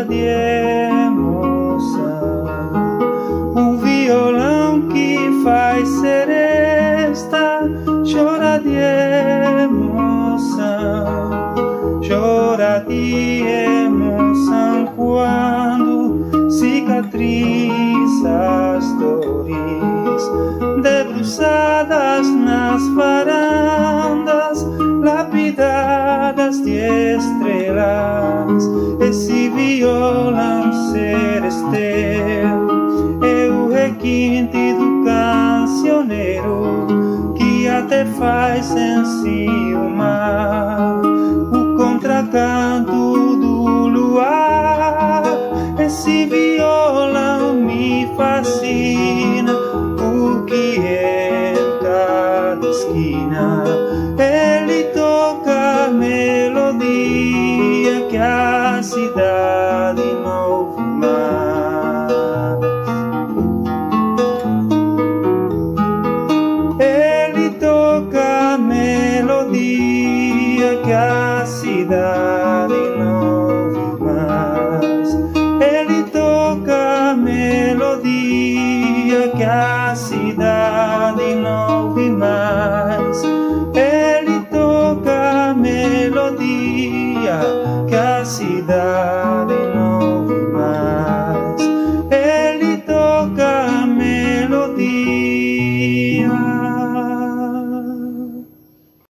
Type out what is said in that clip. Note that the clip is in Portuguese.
de emoção, o violão que faz seresta chora de emoção, chora de emoção quando cicatriza as dores debruçadas nas varandas lapidadas de estrelas. Esse violão seresteiro é o requinte do cancioneiro que até faz enciumar o contracanto do luar. Esse violão me fascina porque em cada esquina ele toca a melodia que a cidade não ouve mais. Ele toca a melodia que a cidade não ouve mais. Ele toca a melodia que a cidade não ouve mais. Ele toca a melodia que a cidade